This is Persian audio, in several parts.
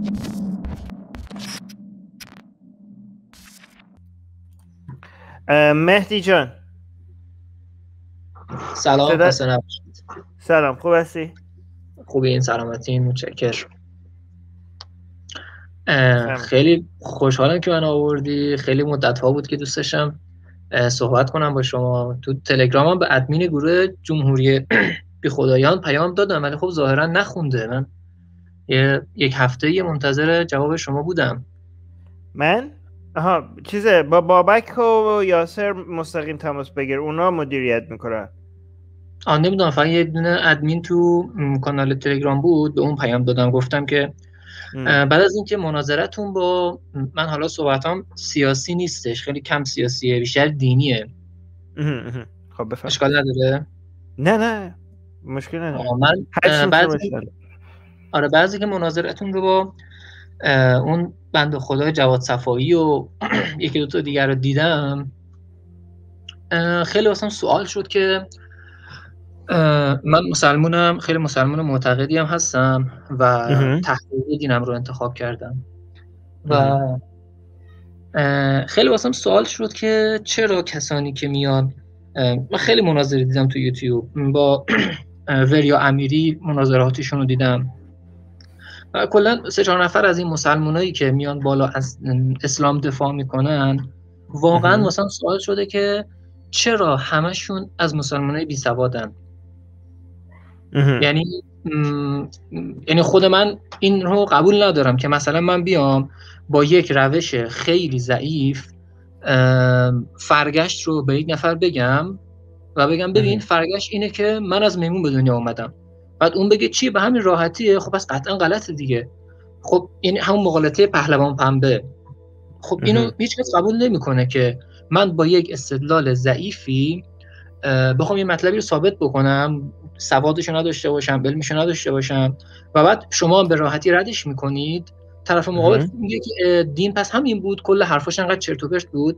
مهدی جان سلام، خسته نباشید. سلام، خوب هستی؟ خوبی؟ این سلامتی، متشکر. خیلی خوشحالم که من آوردی. خیلی مدت ها بود که دوست داشتم صحبت کنم با شما. تو تلگرامم به ادمین گروه جمهوری بی خدایان پیام دادم ولی خب ظاهرا نخونده. من یک هفته منتظر جواب شما بودم. من چیزه با بابک و یاسر مستقیم تماس بگیر، اونا مدیریت میکنن. نمیدونم، فقط یه دونه ادمین تو کانال تلگرام بود، به اون پیام دادم، گفتم که بعد از اینکه مناظرتون با من، حالا صحبتام سیاسی نیستش، خیلی کم سیاسیه، بیشتر دینیه. خب بفهم. اشکال نداره؟ نه مشکل نداره. من بعضی که مناظرتون رو با اون بنده خدای جواد صفایی و یکی دو تا دیگر رو دیدم، خیلی واسم سوال شد که من مسلمونم، خیلی مسلمان معتقدی هم هستم و تحقیق دینم رو انتخاب کردم و خیلی واسم سوال شد که چرا کسانی که میان، من خیلی مناظره دیدم تو یوتیوب، با وریا امیری مناظراتشون رو دیدم و کلا 3-4 نفر از این مسلمانایی که میان بالا از اسلام دفاع میکنن، واقعا واسم سوال شده که چرا همشون از مسلمانای بی سوادن. یعنی خود من این رو قبول ندارم که مثلا من بیام با یک روش خیلی ضعیف فرگشت رو به یک نفر بگم و بگم ببین فرگشت اینه که من از میمون به دنیا اومدم، بعد اون بگه چی؟ به همین راحتیه؟ خب پس قطعا غلطه دیگه. خب این همون مقالطه پهلوان پنبه. خب اینو هیچ کس قبول نمیکنه که من با یک استدلال ضعیفی بخوام یه مطلبی رو ثابت بکنم، سوادشو نداشته باشم، علمشو نداشته باشم و بعد شما به راحتی ردش میکنید. طرف مقابل میگه که دین پس همین بود، کل حرفاش انقدر چرت و پرت بود.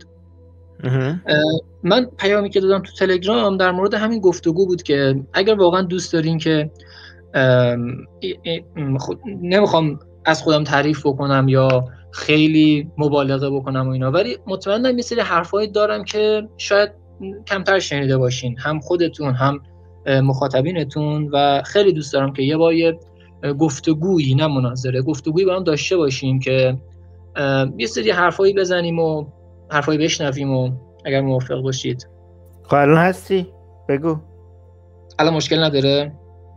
من پیامی که دادم تو تلگرام در مورد همین گفتگو بود که اگر واقعا دوست دارین که نمیخوام از خودم تعریف بکنم یا خیلی مبالغه بکنم و اینا، ولی مطمئنم یه سری حرفایی دارم که شاید کمتر شنیده باشین، هم خودتون هم مخاطبینتون، و خیلی دوست دارم که یه بار یه گفتگویی، نه مناظره، گفتگویی با هم داشته باشیم که یه سری حرفایی بزنیم و حرفایی بشنویم و اگر موافق باشید. خب الان هستی؟ بگو. الان مشکل نداره؟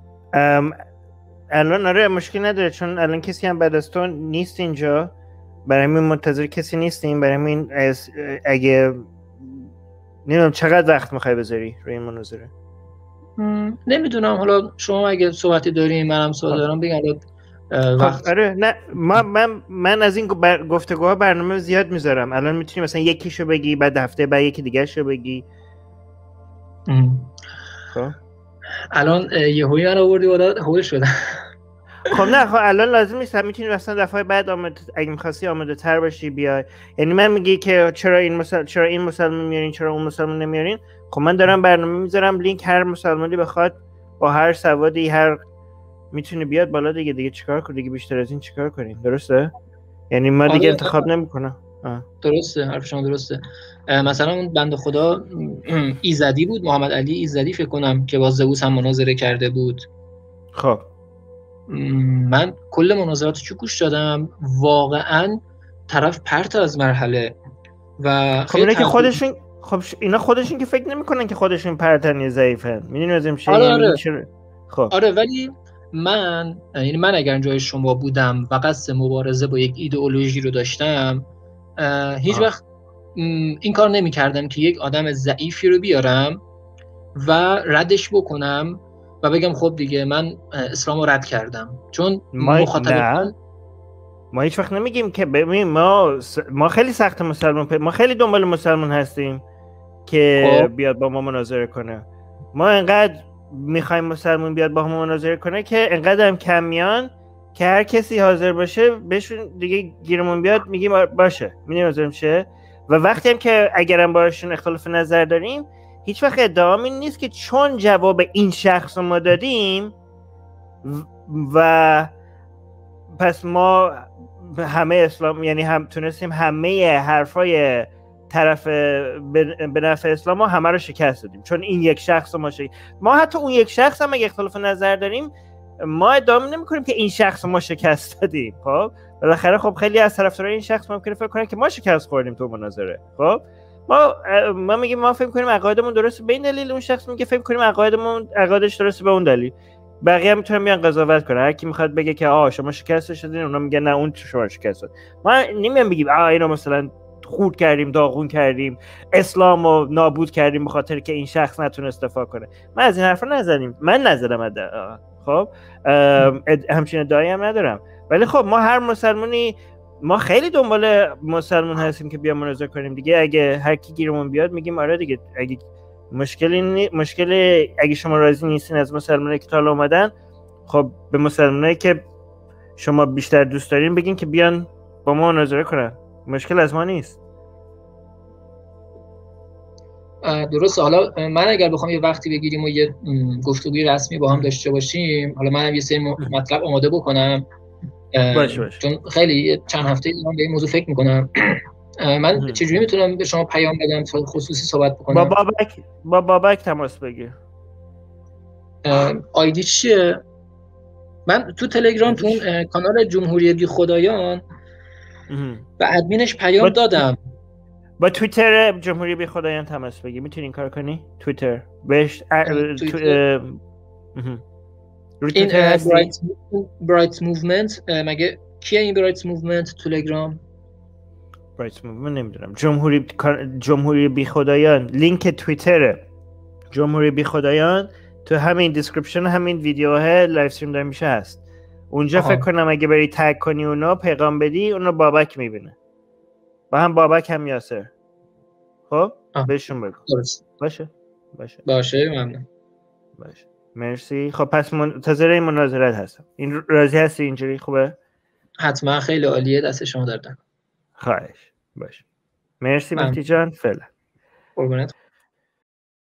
الان آره مشکل نداره، چون الان کسی هم بعد از تو نیست اینجا، برای همین منتظر کسی نیستیم. برای همین اگه نمیدونم چقدر وقت میخوای بذاری روی این مناظره. نمیدونم، حالا شما اگه صحبتی دارین منم صحبت دارم بگم وقت. آره نه من از این گفتگوها برنامه زیاد میذارم. الان میتونی مثلا یکیشو بگی، بعد هفته بعد یکی دیگه شو بگی. خب الان یهویی من آوردی بالا، هول شدم. خب نه، خب الان لازم نیست، میتونی مثلا دفعه بعد اگه می‌خواستی آماده تر باشی بیای. یعنی من میگی که چرا این مسلمان میارین، چرا اون مسلمان نمیارین. خب من دارم برنامه میذارم، لینک هر مسلمانی بخواد با هر سوادی هر میتونه بیاد بالا دیگه چیکار کنه دیگه؟ بیشتر از این چیکار کنیم؟ درسته؟ یعنی ما دیگه انتخاب نمیکنم. درسته، حرف شما درسته. مثلا اون بنده خدا ایزدی بود، محمد علی ایزدی فکر کنم، که با زئوس هم مناظره کرده بود. خب من کل مناظراتشو گوش دادم، واقعا طرف پرت از مرحله و خب اینا که خودشون، خب اینا خودشون که فکر نمیکنن که خودشون پرتن یا ضعیفن. میدونی لازم چیه؟ آره. خب آره، ولی من اگر جای شما بودم و قصد مبارزه با یک ایدئولوژی رو داشتم، هیچ وقت این کار نمی کردم که یک آدم ضعیفی رو بیارم و ردش بکنم و بگم خب دیگه من اسلام رو رد کردم. چون مخاطبان ما هیچ وقت نمیگیم که ببین ما خیلی سخت مسلمان، ما خیلی دنبال مسلمان هستیم که بیاد با ما مناظره کنه. ما انقدر میخوایم مسلمان بیاد با ما مناظره کنه که انقدر هم کم میان که هر کسی حاضر باشه بهشون دیگه گیرمون بیاد میگیم باشه، میدونیم حاضر شه. و وقتی هم که اگرم باشون اختلاف نظر داریم، هیچ وقت ادعام این نیست که چون جواب این شخص رو ما دادیم و پس ما همه اسلام، یعنی هم تونستیم همه حرفای طرف به نفع اسلام ما همه رو شکست دادیم، چون این یک شخص ما حتی اون یک شخص هم اگه اختلاف نظر داریم ما ادعا نمی‌کنیم که این شخص ما شکست دادیم. خب بالاخره خب خیلی از طرفدارای این شخص ممکنه فکر کنن که ما شکست خوردیم تو مناظره. خب ما میگیم ما فکر کنیم عقایدمون درسته به این دلیل، اون شخص میگه فکر کنیم عقایدش درسته به اون دلیل. بقیه هم میتونن بیان قضاوت کنن، هر کی میخواد بگه که شما شکست شدین، اونا میگن نه اون شما شکست شد. ما نمیام بگیم اینو مثلا خورد کردیم، داغون کردیم، اسلامو نابود کردیم به خاطر که این شخص نتونست دفاع کنه. من از این حرفا نزدیم، من نزدم. خب همچین ادعایی هم ندارم، ولی خب ما هر مسلمانی، ما خیلی دنبال مسلمان هستیم که بیام مناظره کنیم دیگه. اگه هر کی گیرمون بیاد میگیم آره دیگه، اگه مشکلی اگه شما راضی نیستین از مسلمانایی که تا حالا اومدن، خب به مسلمانایی که شما بیشتر دوست دارین بگین که بیان با ما مناظره کنن، مشکل از ما نیست. درسته. حالا من اگر بخوام یه وقتی بگیریم و یه گفتگوی رسمی با هم داشته باشیم، حالا منم یه سری مطلب آماده بکنم، باشه. چون خیلی چند هفته دارم به این موضوع فکر میکنم. من چجوری میتونم به شما پیام بدم تا خصوصی صحبت بکنم؟ با بابک تماس بگیر. آیدی چیه؟ من تو تلگرام تو کانال جمهوری بی خدایان و ادمینش پیام دادم. با توییتر جمهوری بی خدایان تماس بگیر، میتونی این کار کنی؟ توییتر بهش این برایت موومنت، مگه کیه این برایت موومنت تلگرام؟ برایت موومنت نمیدونم. جمهوری بی خدایان لینک توییتر جمهوری بی خدایان تو همین دیسکریپشن همین ویدیوها لایو استریم داره میشه هست اونجا. فکر کنم اگه بری تگ کنی اونا پیغام بدی اونا بابک میبینه، با هم بابک هم یاسر. خب بهشون بگو. باشه ممنون. باشه مرسی. خب پس منتظر این مناظرت هستم. این راضی هستی اینجوری خوبه؟ حتما خیلی عالیه، دست شما درد نکنه. خواهش باشه. مرسی مهدی جان. فعلا قربونت.